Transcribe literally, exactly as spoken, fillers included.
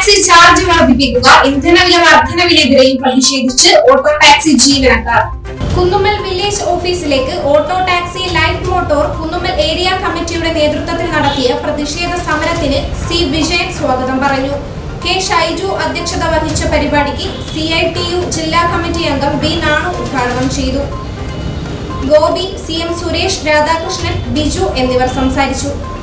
Taxi charge വർദ്ധിപ്പിക്കുക, ഇന്ധനവില വർധനവിനെതിരെയും പ്രതിഷേധിച്ച് ഓട്ടോ ടാക്സി ജീവനക്കാർ. കുന്നുമ്മൽ വില്ലേജ് ഓഫീസിലേക്ക് auto taxi light motor Kunnummal area കമ്മിറ്റിയുടെ നേതൃത്വത്തിൽ നടത്തിയ പ്രതിഷേധ സമരത്തിന് സി വിജയൻ സ്വാഗതം പറഞ്ഞു. കെ ഷൈജു അധ്യക്ഷത വഹിച്ച പരിപാടിക്ക് സി ഐ ടി യു ജില്ലാ കമ്മിറ്റി അംഗം ബി നാണു ഉദ്ഘാടനം ചെയ്തു. ഗോപി, സി എം സുരേഷ്, രാധാകൃഷ്ണൻ, ബിജു എന്നിവർ സംസാരിച്ചു.